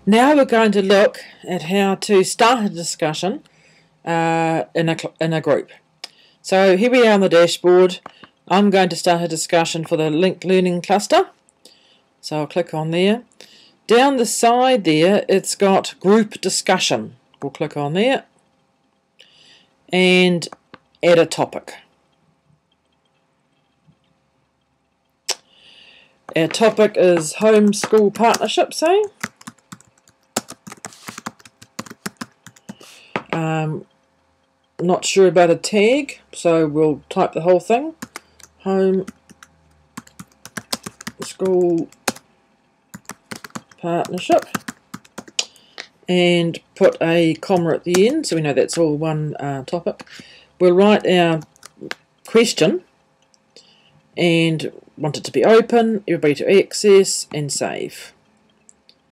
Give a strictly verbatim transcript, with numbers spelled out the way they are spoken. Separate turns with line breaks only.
Now we're going to look at how to start a discussion uh, in, a, in a group. So here we are on the dashboard. I'm going to start a discussion for the linked learning cluster. So I'll click on there. Down the side there, it's got group discussion. We'll click on there and add a topic. Our topic is homeschool partnerships, eh? Um, not sure about a tag, so we'll type the whole thing. Home school partnership, and put a comma at the end so we know that's all one uh, topic. We'll write our question and want it to be open, everybody to access, and save.